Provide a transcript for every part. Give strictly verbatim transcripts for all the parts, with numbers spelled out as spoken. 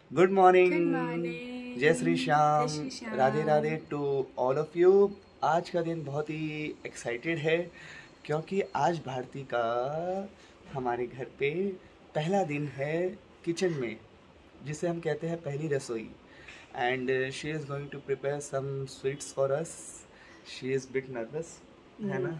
Good morning, morning, जय श्री श्याम, जय Shri Shyam. Radhe Radhe to all of you. आज का दिन बहुत ही एक्साइटेड है क्योंकि आज भारती का हमारे घर पे पहला दिन है किचन में, जिसे हम कहते हैं पहली रसोई। And she is going to prepare some sweets for us. She is bit nervous, है ना?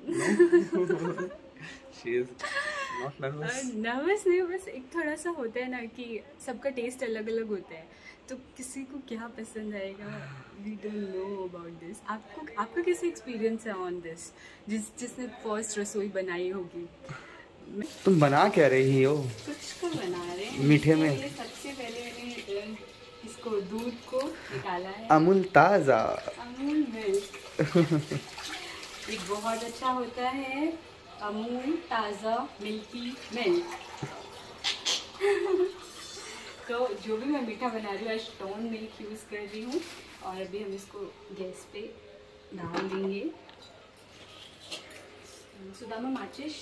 She is not nervous. Nervous नहीं, बस एक थोड़ा सा होता है ना कि सबका टेस्ट अलग अलग होता है, तो किसी को क्या पसंद आएगा, we don't know about this. आपको आपका कैसे एक्सपीरियंस है ऑन दिस, जिस जिसने फर्स्ट रसोई बनाई होगी? तुम बना क्या रही हो? कुछ को बना रहे हैं मीठे में। सबसे पहले मैंने इसको दूध को निकाला है, अमूल ताज़ा अमूल मिल्क। एक बहुत अच्छा होता है अमूल ताज़ा मिल्की मिल्क। तो जो भी मैं मीठा बना रही हूँ, आज टोन मिल्क यूज़ कर रही हूँ। और अभी हम इसको गैस पे डाल देंगे। सुदामा माचिस,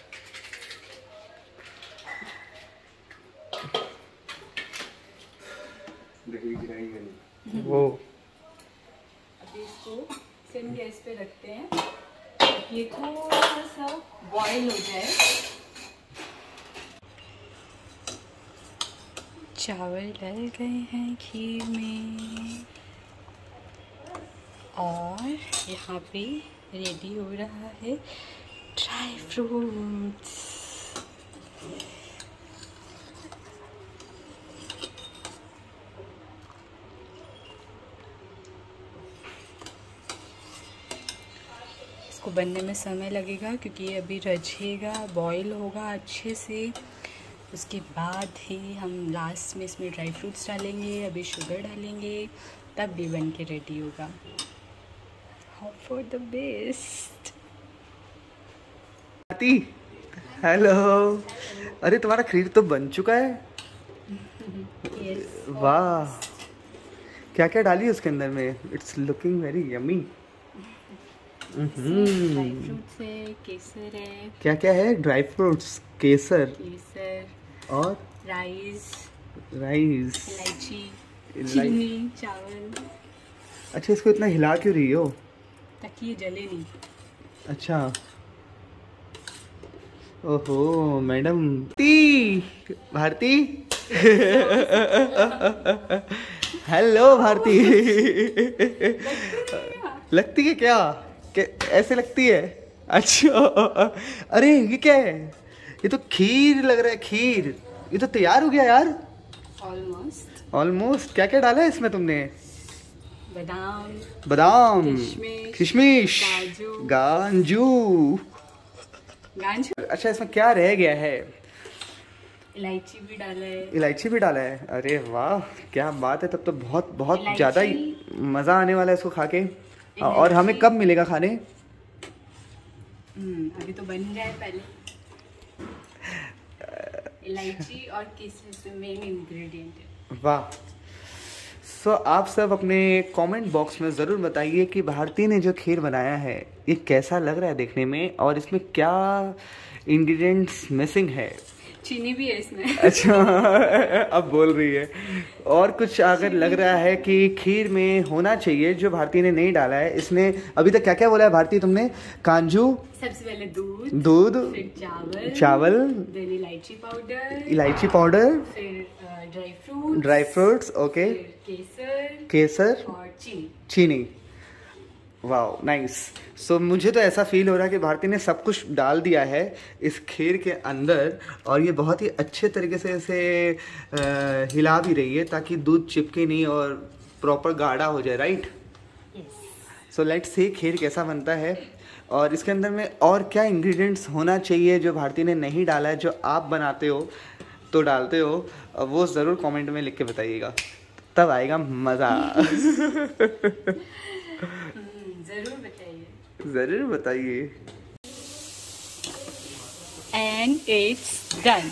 वो अभी इसको सिम गैस पे रखते हैं, ये थोड़ा सा बॉईल हो जाए। चावल डल गए हैं घी में और यहाँ पे रेडी हो रहा है ड्राई फ्रूट्स। इसको बनने में समय लगेगा क्योंकि ये अभी रचेगा, बॉईल होगा अच्छे से। उसके बाद ही हम लास्ट में इसमें ड्राई फ्रूट्स डालेंगे, अभी शुगर डालेंगे, तब भी बन के रेडी होगा। Hope for the best. Bharati, hello. अरे तुम्हारा खीर तो बन चुका है। yes, वाह, क्या क्या डाली उसके अंदर में? It's looking very yummy. Dry fruits है, केसर है। क्या क्या है? ड्राई फ्रूट्स, केसर केसर और राइस, राइस, इलायची, इलाय- चीनी, चावल। अच्छा, इसको इतना हिला क्यों रही हो? ताकि ये जले नहीं। अच्छा, ओहो मैडम। ती भारती, हेलो भारती। लगती है क्या? क्या ऐसे लगती है? अच्छा, अरे ये क्या है? ये तो खीर लग रहा है, खीर। ये तो तैयार हो गया यार, ऑलमोस्ट। ऑलमोस्ट। क्या क्या डाला है इसमें तुमने? बादाम, बादाम, किशमिश, किशमिश, काजू, गांजू। गांजू, अच्छा, इसमें क्या रह गया है? इलायची भी डाला है। इलायची भी डाला है। अरे वाह, क्या बात है। तब तो बहुत बहुत इलायची- ज़्यादा ही मज़ा आने वाला है इसको खा के। और हमें कब मिलेगा खाने? हम्म, अभी तो बन जाए पहले। इलायची और केसर मेन इंग्रेडिएंट है। वाह। सो so, आप सब अपने कमेंट बॉक्स में ज़रूर बताइए कि भारती ने जो खीर बनाया है ये कैसा लग रहा है देखने में, और इसमें क्या इंग्रेडिएंट्स मिसिंग है। चीनी भी है इसमें। अच्छा, अब बोल रही है। और कुछ अगर लग रहा है कि खीर में होना चाहिए जो भारती ने नहीं डाला है। इसने अभी तक क्या क्या बोला है भारती तुमने? काजू, सबसे पहले दूध, दूध, फिर चावल, चावल, देन इलायची पाउडर, इलायची पाउडर, फिर dry fruit, dry fruits, okay, केसर, केसर और चीनी। चीनी। वाह, नाइस। सो मुझे तो ऐसा फील हो रहा है कि भारती ने सब कुछ डाल दिया है इस खीर के अंदर, और ये बहुत ही अच्छे तरीके से इसे आ, हिला भी रही है ताकि दूध चिपके नहीं और प्रॉपर गाढ़ा हो जाए, राइट? सो लेट्स सी खीर कैसा बनता है, और इसके अंदर में और क्या इंग्रेडिएंट्स होना चाहिए जो भारती ने नहीं डाला है, जो आप बनाते हो तो डालते हो, वो ज़रूर कमेंट में लिख के बताइएगा, तब आएगा मज़ा। जरूर बताइए, ज़रूर बताइए। And it's done.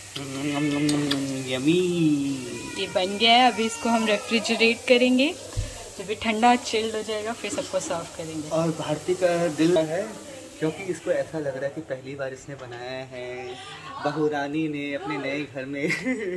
यमी। ये बन गया है। अभी इसको हम रेफ्रिजरेट करेंगे, जब ये ठंडा चिल्ड हो जाएगा फिर सबको सर्व करेंगे। और भारती का दिल है क्योंकि इसको ऐसा लग रहा है कि पहली बार इसने बनाया है, बहू रानी ने अपने नए घर में।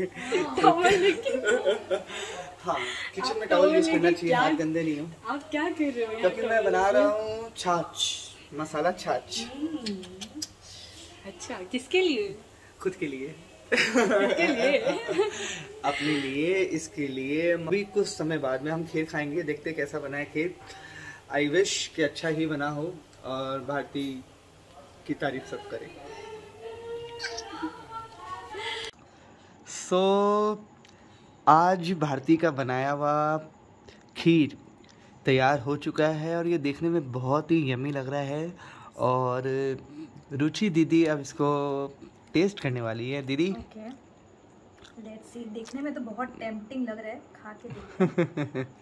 हाँ, किचन में टॉवल यूज करना चाहिए, हाथ गंदे नहीं हो। आप क्या कर रहे हो? क्योंकि मैं बना रहा हूँ छाछ, मसाला छाछ। अच्छा, किसके लिए? खुद के लिए। खुद के लिए? अपने लिए, इसके लिए। अभी कुछ समय बाद में हम खीर खाएंगे, देखते कैसा बना है खीर। आई विश कि अच्छा ही बना हो और भारती की तारीफ सब करे। सो so, आज भारती का बनाया हुआ खीर तैयार हो चुका है और ये देखने में बहुत ही यम्मी लग रहा है। और रुचि दीदी अब इसको टेस्ट करने वाली है। दीदी ओके, लेट्स सी। देखने में तो बहुत टेम्पटिंग लग रहा है, खा के देखते हैं।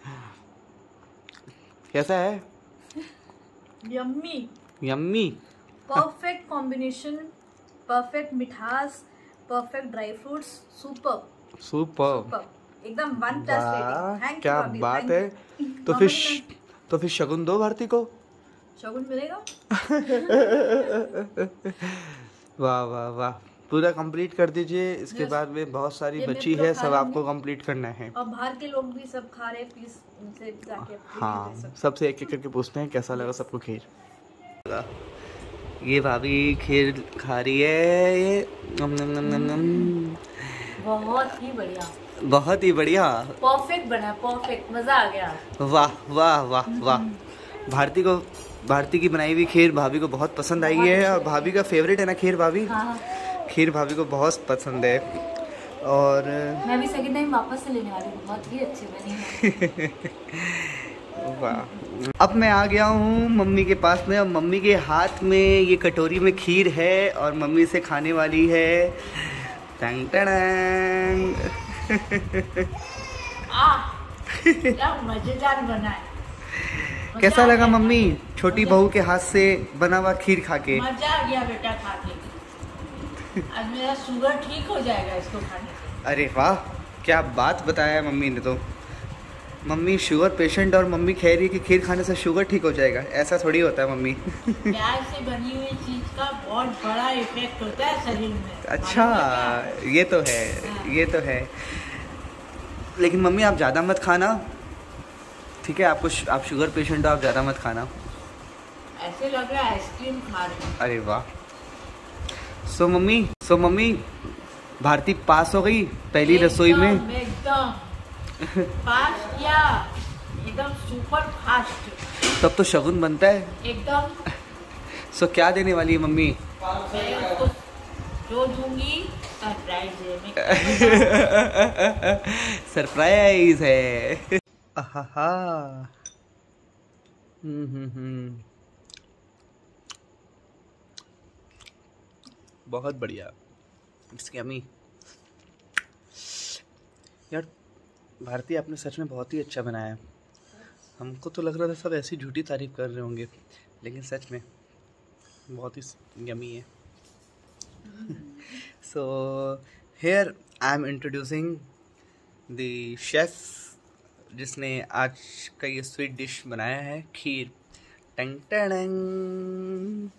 कैसा है? Yummy, yummy, perfect combination, perfect मिठास, perfect dry fruits, super super, एकदम one plus rating. Thank you. क्या बात है। तो फिर तो फिर शगुन दो भारती को। शगुन मिलेगा। वाह वाह वाह, पूरा कंप्लीट कर दीजिए। इसके बाद में बहुत सारी बची है, सब आपको कंप्लीट करना है। और बाहर के लोग भी सब खा रहे, प्लीज उनसे जाके हाँ, सबसे एक एक करके पूछते हैं कैसा लगा सबको खीर। ये भाभी खीर खा रही है, ये नम नम नम नम नम। बहुत ही बढ़िया, बहुत ही बढ़िया, परफेक्ट बना, परफेक्ट, मजा आ गया। वाह वाह वाह वाह। भारती को, भारती की बनाई हुई खीर भाभी को बहुत पसंद आई है और भाभी का फेवरेट है ना खीर। भाभी हाँ। खीर भाभी को बहुत पसंद है और मैं भी सेकंड टाइम वापस से लेने वाली हूँ, बहुत ही अच्छी बनी है। वाह। अब मैं आ गया हूँ मम्मी के पास में और मम्मी के हाथ में ये कटोरी में खीर है और मम्मी से खाने वाली है। टंग टंग। क्या मजेदार बना है। कैसा लगा मम्मी छोटी बहू के हाथ से बना हुआ खीर खा के? मजा आ गया बेटा खा के। आज मेरा शुगर ठीक हो जाएगा इसको खाने से। अरे वाह, क्या बात बताया है मम्मी ने। तो मम्मी शुगर पेशेंट और मम्मी कह रही है कि खीर खाने से शुगर ठीक हो जाएगा। ऐसा थोड़ी होता है मम्मी। प्याज से बनी हुई चीज का बहुत बड़ा इफेक्ट होता है शरीर में। अच्छा, ये तो है, ये तो है। लेकिन मम्मी आप ज़्यादा मत खाना, ठीक है? आपको आप शुगर पेशेंट हो, आप ज़्यादा मत खाना। ऐसे लग रहा है आइसक्रीम खा रहे हैं। अरे वाह। So mummy so mummy Bharati pass हो गई पहली रसोई में। एकदम फास्ट किया, एकदम सुपर फास्ट। तब तो शगुन बनता है एकदम। सो क्या देने वाली है मम्मी? मैं उसको जो दूंगी सरप्राइज है। सरप्राइज है। आहा। हम्म हम्म हम्म, बहुत बढ़िया। इसकी अम्मी यार, भारती आपने सच में बहुत ही अच्छा बनाया है। हमको तो लग रहा था सब ऐसी झूठी तारीफ कर रहे होंगे, लेकिन सच में बहुत ही यम्मी है। So here I am introducing the chef जिसने आज का ये स्वीट डिश बनाया है, खीर। टंग टंग।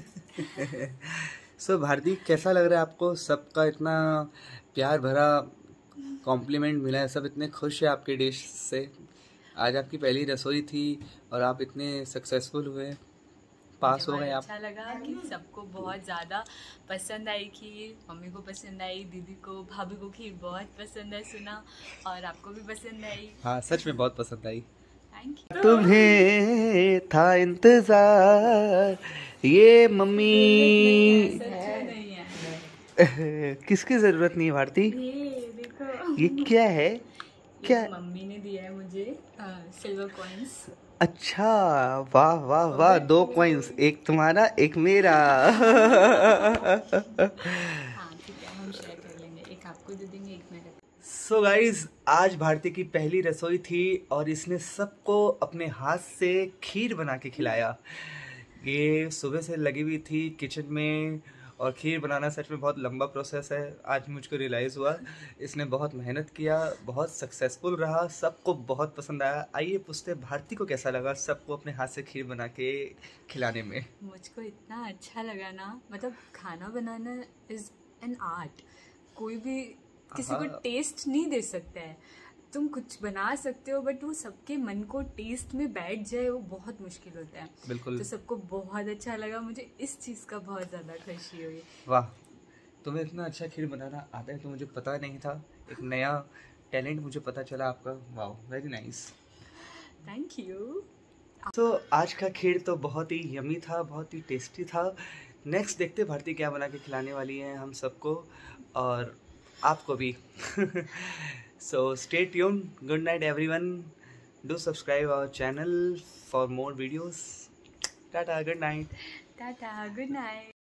सो भारती कैसा लग रहा है आपको? सबका इतना प्यार भरा कॉम्प्लीमेंट मिला है, सब इतने खुश है आपके डिश से। आज आपकी पहली रसोई थी और आप इतने सक्सेसफुल हुए, पास हो गए आप। अच्छा लगा कि सबको बहुत ज़्यादा पसंद आई खीर। मम्मी को पसंद आई, दीदी को, भाभी को खीर बहुत पसंद है सुना, और आपको भी पसंद आई। हाँ, सच में बहुत पसंद आई। Thank you. तुम्हें था इंतजार ये मम्मी। नहीं है। किसकी जरूरत नहीं है भारती? ये देखो, ये क्या है? क्या? मम्मी ने दिया है मुझे सिल्वर कॉइन्स। अच्छा, वाह वाह वाह। दो कॉइन्स, एक तुम्हारा एक मेरा। हाँ ठीक है, हम शेयर कर लेंगे, एक आपको दे देंगे, एक मेरे। सो गाइज, आज भारती की पहली रसोई थी और इसने सबको अपने हाथ से खीर बना के खिलाया। ये सुबह से लगी हुई थी किचन में और खीर बनाना सच में बहुत लंबा प्रोसेस है, आज मुझको रियलाइज़ हुआ। इसने बहुत मेहनत किया, बहुत सक्सेसफुल रहा, सबको बहुत पसंद आया। आइए पूछते हैं भारती को कैसा लगा सबको अपने हाथ से खीर बना के खिलाने में। मुझको इतना अच्छा लगा ना, मतलब खाना बनाना इज़ एन आर्ट। कोई भी किसी को टेस्ट नहीं दे सकता है। तुम कुछ बना सकते हो बट वो सबके मन को टेस्ट में बैठ जाए वो बहुत मुश्किल होता है। बिल्कुल। तो सबको बहुत अच्छा लगा, मुझे इस चीज़ का बहुत ज़्यादा खुशी हुई। वाह, तुम्हें इतना अच्छा खीर बनाना आता है तो मुझे पता नहीं था। एक नया टैलेंट मुझे पता चला आपका। वाह, वेरी नाइस, थैंक यू। तो आज का खीर तो बहुत ही यमी था, बहुत ही टेस्टी था। नेक्स्ट देखते भारती क्या बना के खिलाने वाली हैं हम सबको और आपको भी। So stay tuned. Good night everyone. Do subscribe our channel for more videos. Tata, good night. Tata, good night.